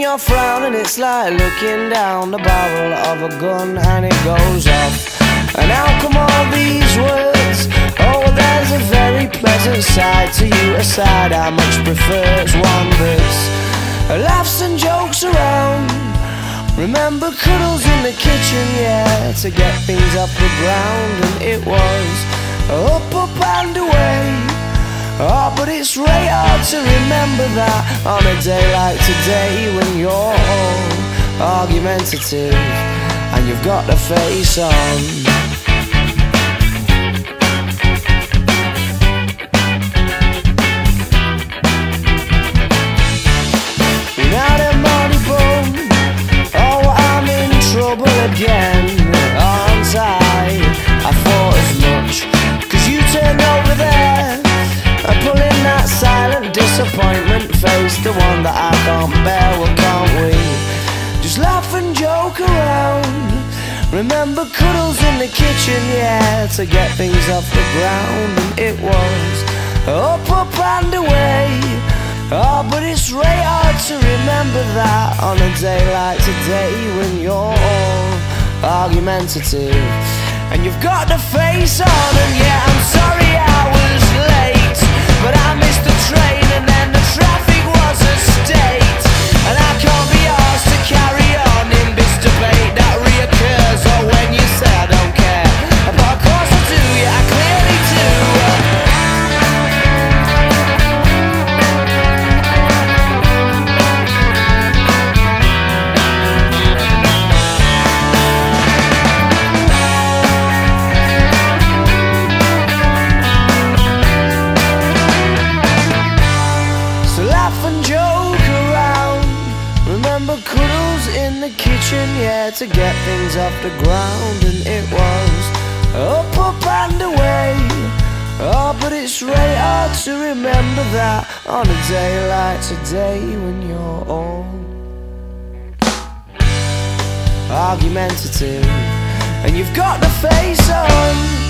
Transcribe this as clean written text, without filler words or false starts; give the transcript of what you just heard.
you're frowning, it's like looking down the barrel of a gun and it goes off. And how come all these words? Oh, there's a very pleasant side to you, a side I much prefer. It's one that's laughs and jokes around. Remember cuddles in the kitchen, yeah, to get things off the ground. And it was up, up and away. Oh, but it's really hard to remember that on a day like today, when you're all argumentative and you've got the face on. Now the money boom, oh, I'm in trouble again, aren't I thought as much, 'cause you turned over there and pulling that silent disappointment face, the one that I can't bear. Well, can't we just laugh and joke around? Remember cuddles in the kitchen, yeah, to get things off the ground. And it was up, up and away. Oh, but it's really hard to remember that on a day like today, when you're all argumentative and you've got the face on. And yeah, I'm sorry I was late, but I missed the train and then the traffic was a state. And I can't be asked to carry on in this debate that reoccurs. Or when you say I don't care, but of course I do, yeah, I clearly do. Cuddles in the kitchen, yeah, to get things off the ground. And it was up, up and away. Oh, but it's really hard to remember that on a day like today, when you're all argumentative and you've got the face on.